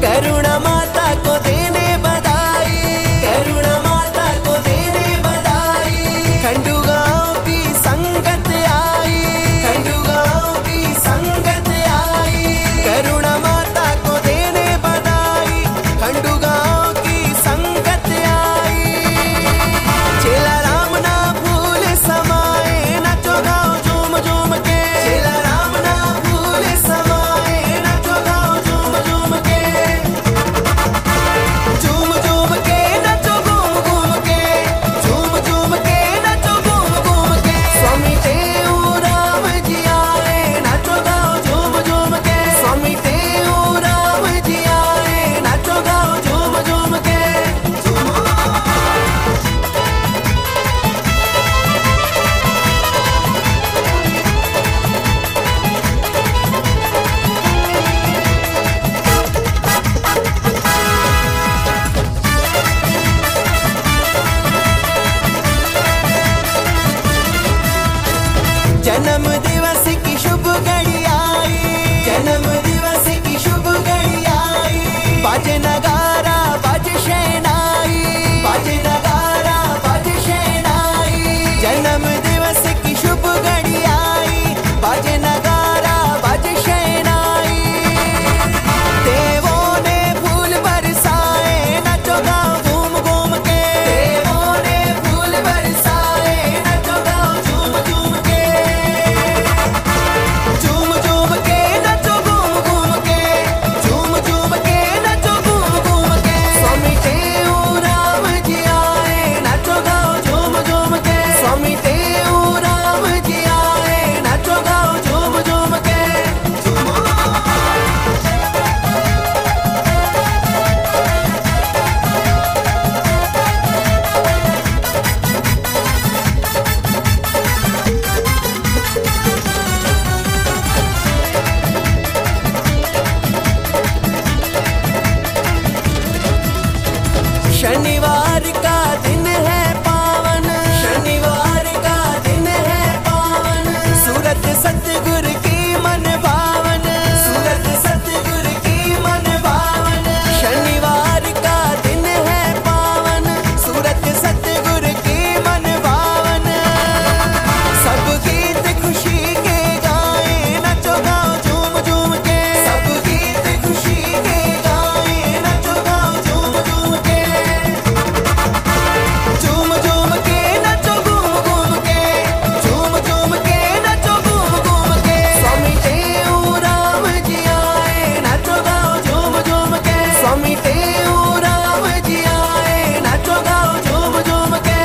करुणा माता को देने बधाई, करुणा माता को देने बधाई। खंडू गांव की संगत आई, खंडू गांव की संगत आई, करुणा माता को देने बधाई, खंडू गांव की संगत आई। चेला राम ना भूल समाए, नचो गाओ झूम झूम के, चेला राम ना भूल समाए, नचो गाओ झूम झूम के, झूम झूम के नचो घूम घूम के, झूम झूम के नचो घूम घूम के। स्वामी देव राम जी आए, नचो गाओ झूम झूम के, स्वामी देव राम जी आए, नचो गाओ झूम झूम के। जन्म दिवस की शुभ घड़ी आई, जन्म दिवस की शुभ घड़ी आई। बाजे नगारा बाजे शहनाई, बाजे नगारा बाजे शहनाई। जन्म दिवस की शुभ घड़ी आई, बाजे नगारा बाजे शहनाई। देवों ने फूल बरसाए, नचो गाओ घूम घूम के, देवों ने फूल बरसाए, नचो गाओ झूम झूम के, झूम झूम के नचो घूम घूम के, झूम झूम के नचो घूम घूम के। स्वामी देव राम जी आए, नचो गाओ झूम झूम के, स्वामी देव राम जी आए, नचो गाओ झूम झूम के। शनिवार का दिन है पावन, शनिवार का दिन है पावन। सूरत सतगुरु की मन भावन, सूरत सतगुरु की मन भावन। शनिवार का दिन है पावन, सूरत सतगुरु की मन भावन। सब गीत खुशी के गाए, नचो गाओ झूम झूम के, सब गीत खुशी के गाए, नचो गाओ झूम झूम के, झूम झूम के नचो घूम घूम के, झूम झूम के नचो घूम घूम के। स्वामी देव राम जी आए, नचो गाओ झूम झूम के, स्वामी देव राम जी आए, नचो गाओ झूम झूम के।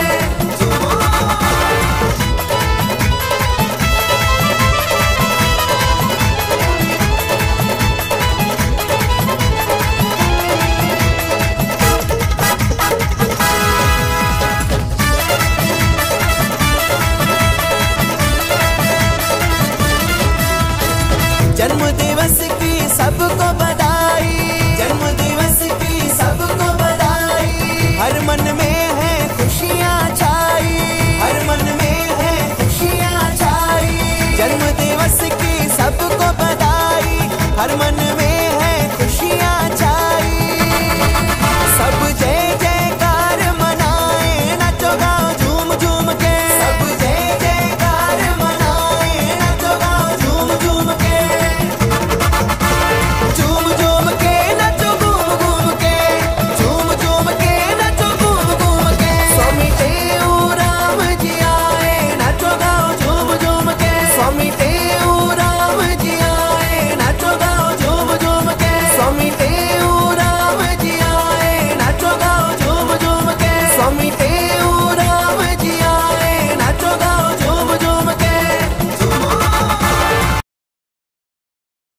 जन्म दिवस की सबको बधाई, जन्म दिवस की सबको बधाई। हर मन में है खुशियाँ छाई, हर मन में है खुशियाँ छाई। जन्म दिवस की सबको बधाई, हर मन